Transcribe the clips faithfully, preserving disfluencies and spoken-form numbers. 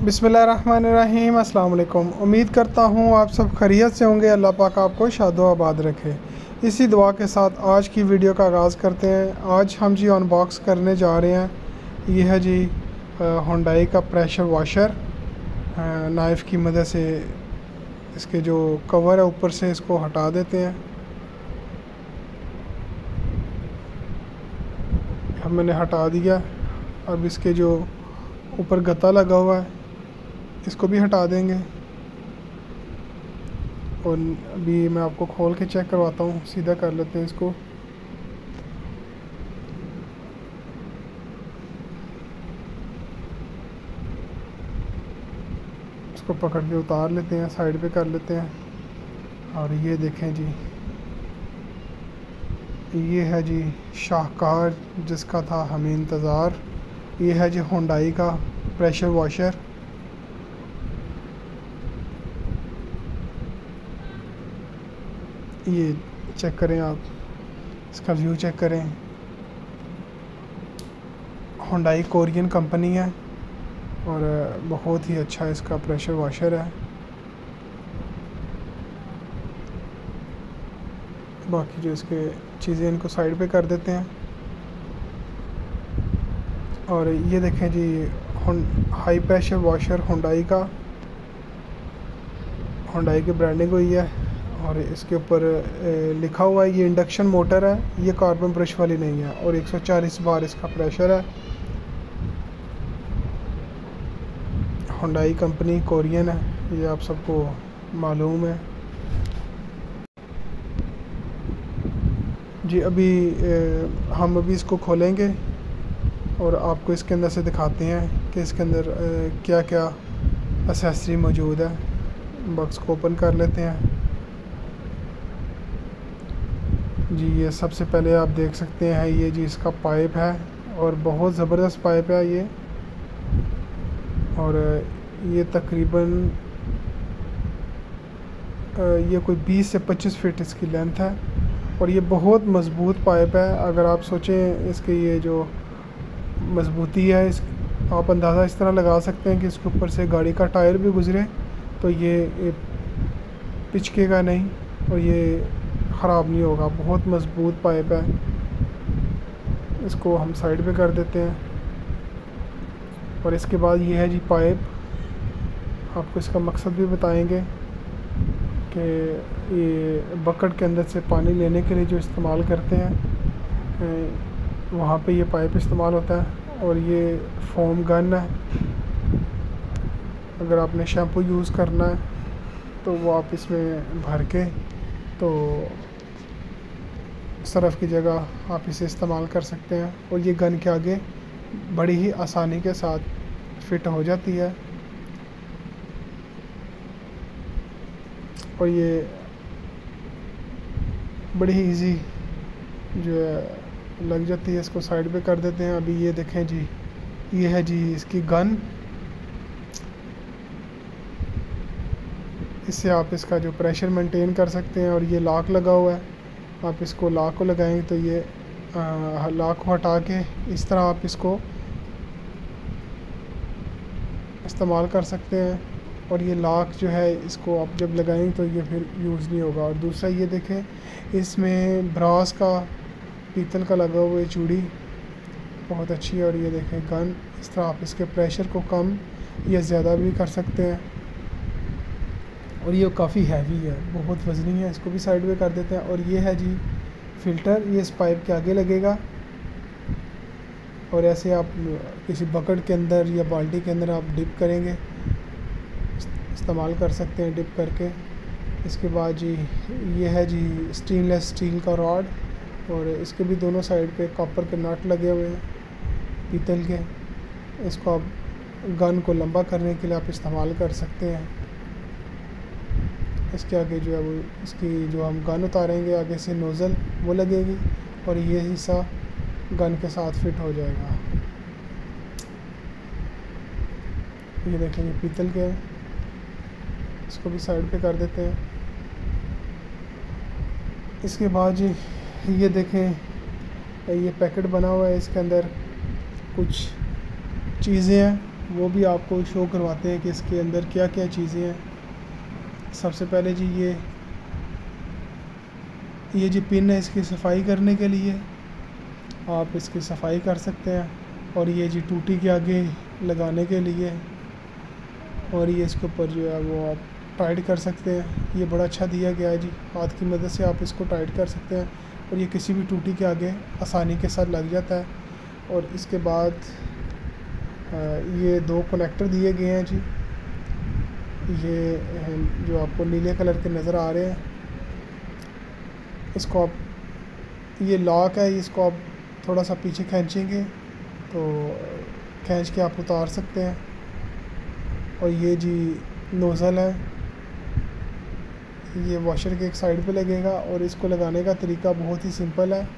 बिस्मिल्लाहिर्रहमानिर्रहीम। अस्सलाम वालेकुम। उम्मीद करता हूँ आप सब खैरियत से होंगे। अल्लाह पाक आपको शादो आबाद रखे। इसी दुआ के साथ आज की वीडियो का आगाज़ करते हैं। आज हम जी अनबॉक्स करने जा रहे हैं। ये है जी हुंडई का प्रेशर वॉशर। नाइफ़ की मदद से इसके जो कवर है ऊपर से इसको हटा देते हैं। हम मैंने हटा दिया। अब इसके जो ऊपर गत्ता लगा हुआ है इसको भी हटा देंगे। और अभी मैं आपको खोल के चेक करवाता हूँ। सीधा कर लेते हैं इसको। इसको पकड़ के उतार लेते हैं, साइड पे कर लेते हैं। और ये देखें जी, ये है जी शाहकार जिसका था हमें इंतज़ार। ये है जी हुंडई का प्रेशर वॉशर। ये चेक करें आप, इसका व्यू चेक करें। हुंडई कोरियन कंपनी है और बहुत ही अच्छा इसका प्रेशर वॉशर है। बाकी जो इसके चीज़ें इनको साइड पे कर देते हैं। और ये देखें जी हाई प्रेशर वॉशर हुंडई का, हुंडई की ब्रांडिंग हुई है। और इसके ऊपर लिखा हुआ है ये इंडक्शन मोटर है, ये कार्बन ब्रश वाली नहीं है। और एक सौ चालीस बार इसका प्रेशर है। हुंडई कंपनी कोरियन है, ये आप सबको मालूम है जी। अभी हम अभी इसको खोलेंगे और आपको इसके अंदर से दिखाते हैं कि इसके अंदर क्या क्या एक्सेसरी मौजूद है। बॉक्स को ओपन कर लेते हैं जी। ये सबसे पहले आप देख सकते हैं, ये जी इसका पाइप है और बहुत ज़बरदस्त पाइप है ये। और ये तकरीबन ये कोई बीस से पच्चीस फीट इसकी लेंथ है। और ये बहुत मज़बूत पाइप है। अगर आप सोचें इसकी ये जो मज़बूती है, इस आप अंदाज़ा इस तरह लगा सकते हैं कि इसके ऊपर से गाड़ी का टायर भी गुज़रे तो ये, ये पिचकेगा नहीं और ये ख़राब नहीं होगा। बहुत मज़बूत पाइप है। इसको हम साइड पे कर देते हैं। और इसके बाद ये है जी पाइप। आपको इसका मकसद भी बताएंगे कि ये बकेट के अंदर से पानी लेने के लिए जो इस्तेमाल करते हैं वहाँ पे ये पाइप इस्तेमाल होता है। और ये फोम गन है। अगर आपने शैम्पू यूज़ करना है तो वो आप इसमें भर के तो सरफ़ की जगह आप इसे इस्तेमाल कर सकते हैं। और ये गन के आगे बड़ी ही आसानी के साथ फिट हो जाती है। और ये बड़ी ही इजी जो है लग जाती है। इसको साइड पे कर देते हैं। अभी ये देखें जी, ये है जी इसकी गन। इससे आप इसका जो प्रेशर मेंटेन कर सकते हैं। और ये लॉक लगा हुआ है, आप इसको लॉक को लगाएंगे तो ये लॉक को हटा के इस तरह आप इसको इस्तेमाल कर सकते हैं। और ये लॉक जो है इसको आप जब लगाएंगे तो ये फिर यूज़ नहीं होगा। और दूसरा ये देखें, इसमें ब्रास का पीतल का लगा हुआ है चूड़ी, बहुत अच्छी है। और ये देखें गन, इस तरह आप इसके प्रेशर को कम या ज़्यादा भी कर सकते हैं। और ये काफ़ी हैवी है, बहुत वज़नी है। इसको भी साइड में कर देते हैं। और ये है जी फ़िल्टर, ये इस पाइप के आगे लगेगा। और ऐसे आप किसी बकेट के अंदर या बाल्टी के अंदर आप डिप करेंगे, इस्तेमाल कर सकते हैं डिप करके। इसके बाद जी ये है जी स्टेनलेस स्टील का रॉड। और इसके भी दोनों साइड पे कॉपर के नट लगे हुए हैं पीतल के। इसको आप गन को लंबा करने के लिए आप इस्तेमाल कर सकते हैं। इसके आगे जो है वो इसकी जो हम गन उतारेंगे आगे से नोज़ल वो लगेगी और ये हिस्सा गन के साथ फिट हो जाएगा। ये देखेंगे पीतल के, इसको भी साइड पे कर देते हैं। इसके बाद जी ये देखें, ये पैकेट बना हुआ है, इसके अंदर कुछ चीज़ें हैं। वो भी आपको शो करवाते हैं कि इसके अंदर क्या क्या चीज़ें हैं। सबसे पहले जी ये ये जी पिन है इसकी सफाई करने के लिए, आप इसकी सफाई कर सकते हैं। और ये जी टूटी के आगे लगाने के लिए, और ये इसके ऊपर जो है वो आप टाइट कर सकते हैं। ये बड़ा अच्छा दिया गया है जी, हाथ की मदद से आप इसको टाइट कर सकते हैं और ये किसी भी टूटी के आगे आसानी के साथ लग जाता है। और इसके बाद ये दो कनेक्टर दिए गए हैं जी, ये जो आपको नीले कलर के नज़र आ रहे हैं, इसको आप, ये लॉक है, इसको आप थोड़ा सा पीछे खींचेंगे तो खींच के आप उतार सकते हैं। और ये जी नोज़ल है, ये वॉशर के एक साइड पे लगेगा और इसको लगाने का तरीका बहुत ही सिंपल है।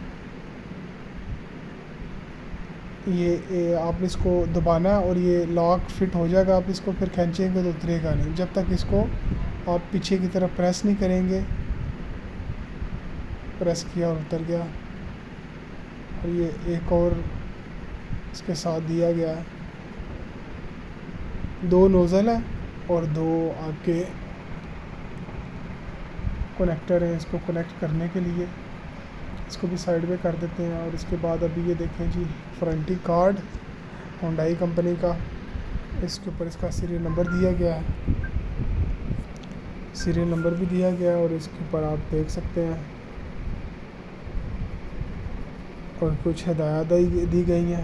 ये, ये आप इसको दबाना है और ये लॉक फिट हो जाएगा। आप इसको फिर खींचेंगे तो उतरेगा नहीं जब तक इसको आप पीछे की तरफ प्रेस नहीं करेंगे। प्रेस किया और उतर गया। और ये एक और इसके साथ दिया गया है, दो नोज़ल है और दो आपके कनेक्टर हैं इसको कनेक्ट करने के लिए। इसको भी साइड में कर देते हैं। और इसके बाद अभी ये देखें जी वारंटी कार्ड होंडाई कंपनी का, इसके ऊपर इसका सीरियल नंबर दिया गया है, सीरियल नंबर भी दिया गया है और इसके ऊपर आप देख सकते हैं और कुछ हिदायत दी गई हैं।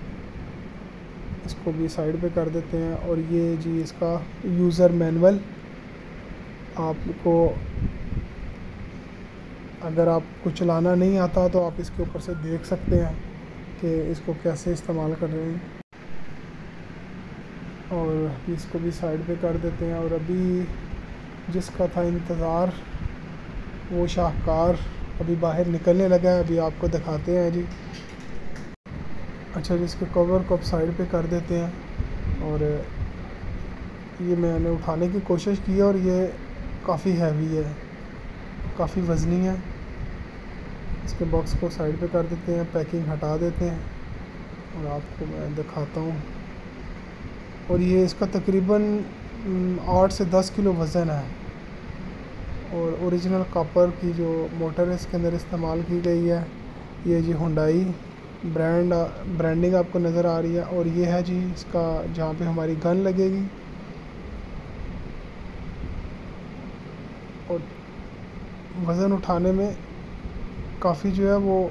इसको भी साइड पे कर देते हैं। और ये जी इसका यूज़र मैनुअल, आपको अगर आपको चलाना नहीं आता तो आप इसके ऊपर से देख सकते हैं कि इसको कैसे इस्तेमाल कर रहे हैं। और इसको भी साइड पे कर देते हैं। और अभी जिसका था इंतज़ार वो शाहकार अभी बाहर निकलने लगा है, अभी आपको दिखाते हैं जी। अच्छा जी, इसके कवर को अब साइड पे कर देते हैं। और ये मैंने उठाने की कोशिश की है और ये काफ़ी हैवी है, काफ़ी वज़नी है। इसके बॉक्स को साइड पे कर देते हैं, पैकिंग हटा देते हैं और आपको मैं दिखाता हूँ। और ये इसका तकरीबन आठ से दस किलो वज़न है और ओरिजिनल कॉपर की जो मोटर है इसके अंदर इस्तेमाल की गई है। ये जी हुंडई ब्रांड ब्रांडिंग आपको नज़र आ रही है। और ये है जी इसका जहाँ पे हमारी गन लगेगी। और वज़न उठाने में काफ़ी जो है वो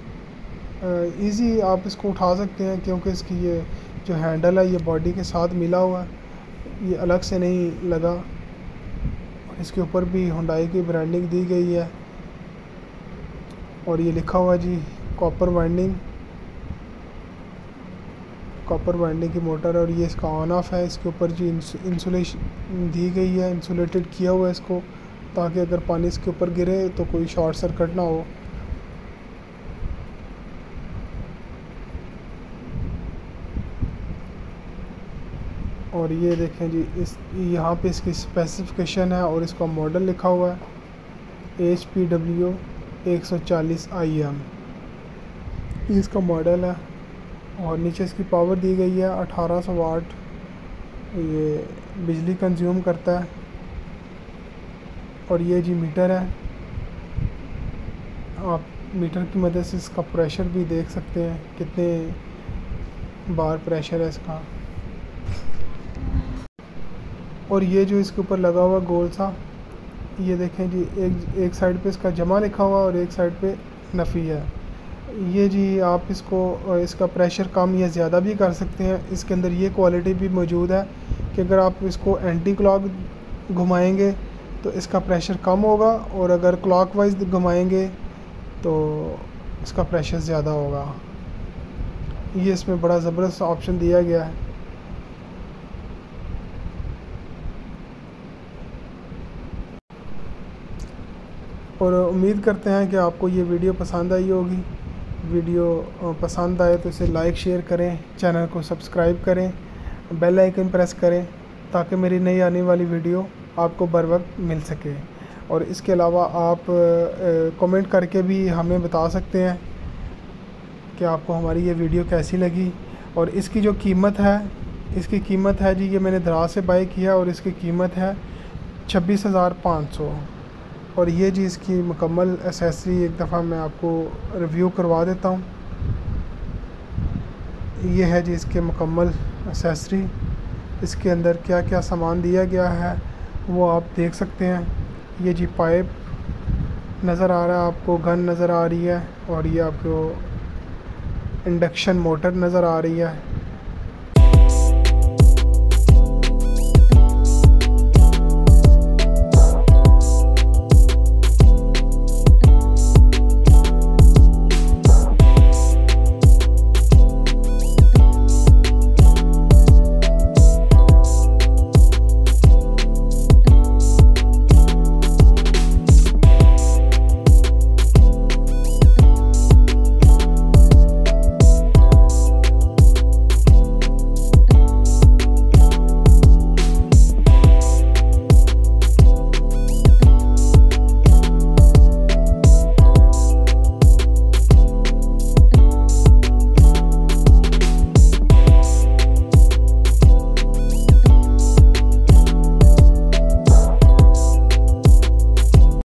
इजी, आप इसको उठा सकते हैं क्योंकि इसकी ये जो हैंडल है ये बॉडी के साथ मिला हुआ है, ये अलग से नहीं लगा। और इसके ऊपर भी हुंडई की ब्रांडिंग दी गई है और ये लिखा हुआ है जी कॉपर वाइंडिंग, कॉपर वाइंडिंग की मोटर है। और ये इसका ऑन ऑफ है। इसके ऊपर जी इंसुलेशन दी गई है, इंसुलेटेड किया हुआ है इसको, ताकि अगर पानी इसके ऊपर गिरे तो कोई शॉर्ट सर्किट ना हो। और ये देखें जी, इस यहाँ पे इसकी स्पेसिफिकेशन है और इसका मॉडल लिखा हुआ है एच पी डब्ल्यू एक सौ चालीस आई एम, इसका मॉडल है। और नीचे इसकी पावर दी गई है अठारह सौ वाट, ये बिजली कंज्यूम करता है। और ये जी मीटर है, आप मीटर की मदद से इसका प्रेशर भी देख सकते हैं, कितने बार प्रेशर है इसका। और ये जो इसके ऊपर लगा हुआ गोल सा, ये देखें जी, एक एक साइड पे इसका जमा लिखा हुआ और एक साइड पे नफ़ी है। ये जी आप इसको इसका प्रेशर कम या ज़्यादा भी कर सकते हैं। इसके अंदर ये क्वालिटी भी मौजूद है कि अगर आप इसको एंटी क्लॉक घुमाएंगे तो इसका प्रेशर कम होगा और अगर क्लॉकवाइज घुमाएंगे तो इसका प्रेशर ज़्यादा होगा। ये इसमें बड़ा ज़बरदस्त ऑप्शन दिया गया है। और उम्मीद करते हैं कि आपको ये वीडियो पसंद आई होगी। वीडियो पसंद आए तो इसे लाइक शेयर करें, चैनल को सब्सक्राइब करें, बेल आइकन प्रेस करें ताकि मेरी नई आने वाली वीडियो आपको बर वक्त मिल सके। और इसके अलावा आप कमेंट करके भी हमें बता सकते हैं कि आपको हमारी ये वीडियो कैसी लगी। और इसकी जो कीमत है इसकी कीमत है जी, ये मैंने दराज से बाई किया और इसकी कीमत है छब्बीस हज़ार पाँच सौ। और ये जी इसकी मुकम्मल एसेसरी एक दफ़ा मैं आपको रिव्यू करवा देता हूँ। ये है जी इसके मुकम्मल एसेसरी, इसके अंदर क्या क्या सामान दिया गया है वो आप देख सकते हैं। ये जी पाइप नज़र आ रहा है आपको, गन नज़र आ रही है, और ये आपको इंडक्शन मोटर नज़र आ रही है।